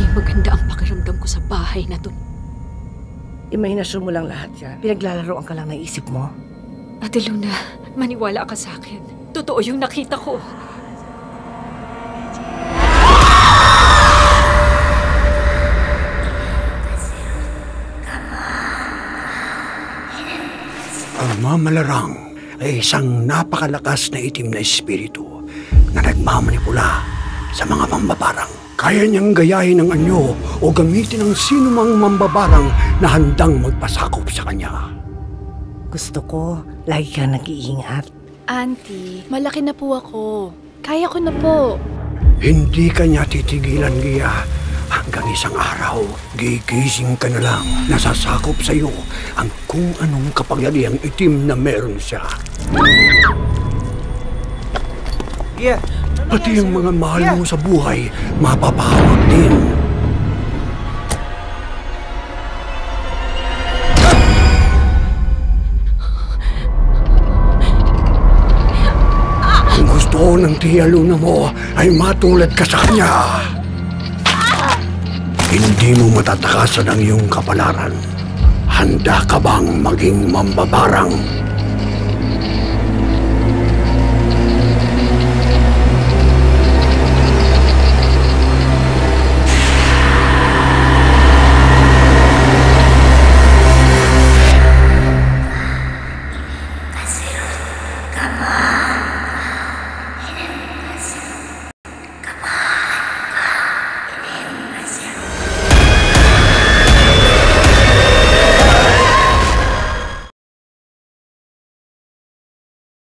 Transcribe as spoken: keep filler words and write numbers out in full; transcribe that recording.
Hindi maganda ang pakiramdam ko sa bahay na to. Imahinasyon mo lang lahat yan. Pinaglalaroan ka lang ng isip mo. Ate Luna, maniwala ka sa akin. Totoo yung nakita ko. Ang mamalarang ay isang napakalakas na itim na espiritu na nagmamanipula sa mga mambabarang. Kaya niyang gayahin ang anyo o gamitin ang sinumang mambabarang na handang magpasakop sa kanya. Gusto ko, lagi kang nag-iingat. Auntie, malaki na po ako. Kaya ko na po. Hindi ka niya titigilan, Gia. Hanggang isang araw, gigising ka na lang. Nasasakop sa iyo ang kung anong kapangyarihang itim na meron siya. Yeah. Pati yung mga mahal mo sa buhay, mapapahawak din. Ang gusto ng Tia Luna mo ay matulad ka sa kanya. Hindi mo matatakasan ang iyong kapalaran. Handa ka bang maging mambabarang?